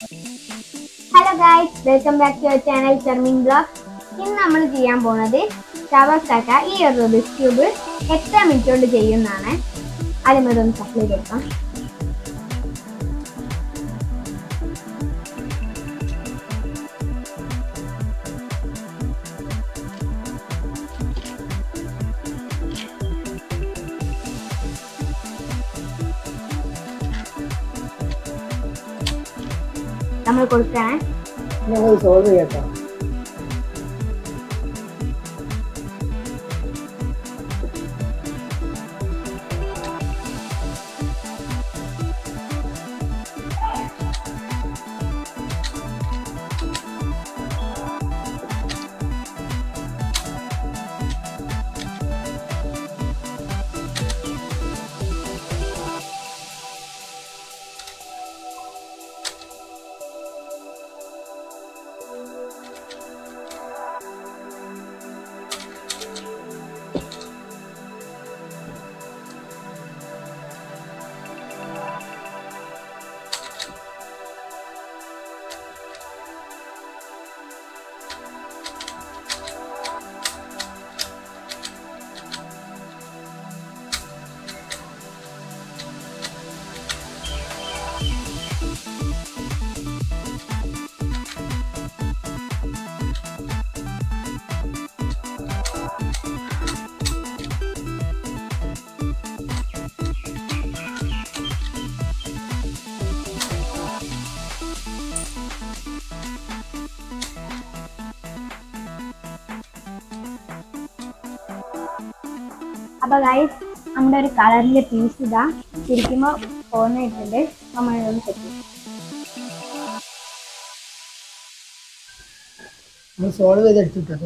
Hello guys, welcome back to our channel Charming Vlog. ഇന്ന് നമ്മൾ ചെയ്യാൻ പോകുന്നത് ഷവർക്കാക്ക ഈ ഒരു റൂബിക്സ് ക്യൂബ് എത്ര മിനിറ്റ് കൊണ്ട് ചെയ്യുന്നതാണ്. ആദ്യം ഇതൊന്ന് സപ്ലൈ കൊടുക്കാം. നമ്മൾ കൊടുക്കുകയാണ്. ഞങ്ങൾ സോൾവ് ചെയ്യട്ടോ. അപ്പോൾ ഗൈസ് നമ്മുടെ ഒരു കളറിൻ്റെ പീസ് ഇതാ തിരിക്കുമ്പോൾ പോന്നിട്ടുണ്ട്. നമ്മളൊന്ന് സെറ്റ് സോൾവ് ചെയ്തെടുത്തിട്ടത്.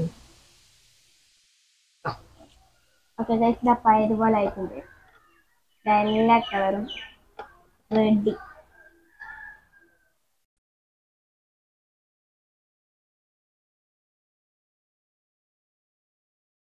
ഓക്കെ ഗൈസ്, ഇതാ ഇതുപോലെ ആയിട്ടുണ്ട്. എല്ലാ കളറും റെഡി.